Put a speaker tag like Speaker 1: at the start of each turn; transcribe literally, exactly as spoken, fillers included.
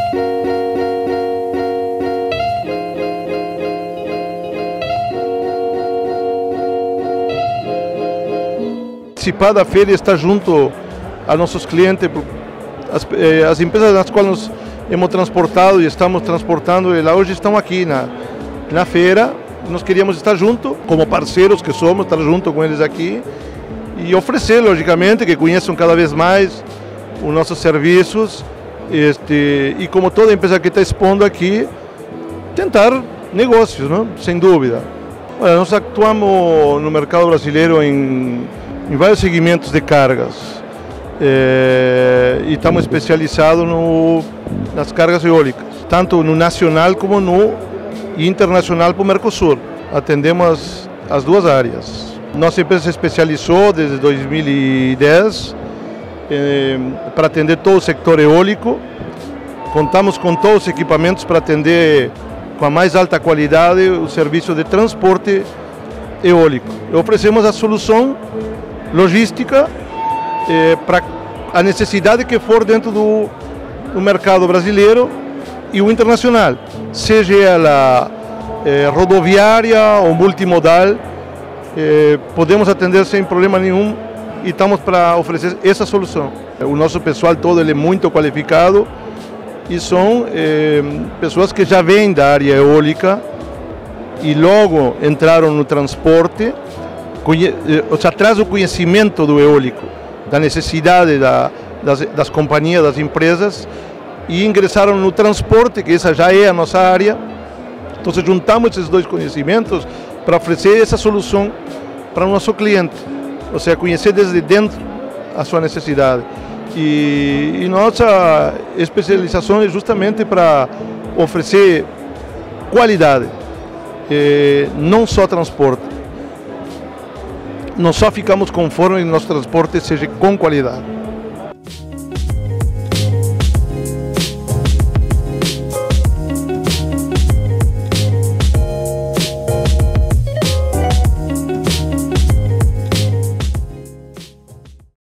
Speaker 1: Participar da feira e estar junto a nossos clientes, as, eh, as empresas nas quais nós hemos transportado e estamos transportando, elas hoje estão aqui na, na feira. Nós queríamos estar junto, como parceiros que somos, estar junto com eles aqui e oferecer, logicamente, que conheçam cada vez mais os nossos serviços, este, e como toda empresa que está expondo aqui, tentar negócios, não? Sem dúvida. Olha, nós atuamos no mercado brasileiro em em vários segmentos de cargas, é, e estamos especializados no, nas cargas eólicas, tanto no nacional como no internacional para o Mercosul. Atendemos as, as duas áreas. Nossa empresa se especializou desde dois mil e dez é, para atender todo o setor eólico. Contamos com todos os equipamentos para atender com a mais alta qualidade o serviço de transporte eólico. E oferecemos a solução logística eh, para a necessidade que for dentro do, do mercado brasileiro e o internacional, seja ela eh, rodoviária ou multimodal, eh, podemos atender sem problema nenhum e estamos para oferecer essa solução. O nosso pessoal todo ele é muito qualificado e são eh, pessoas que já vêm da área eólica e logo entraram no transporte. Ou seja, traz o conhecimento do eólico, da necessidade da, das, das companhias, das empresas, e ingressaram no transporte, que essa já é a nossa área. Então, juntamos esses dois conhecimentos para oferecer essa solução para o nosso cliente, ou seja, conhecer desde dentro a sua necessidade. E, e nossa especialização é justamente para oferecer qualidade, eh, não só transporte. Nós só ficamos conformes que nosso transporte seja com qualidade.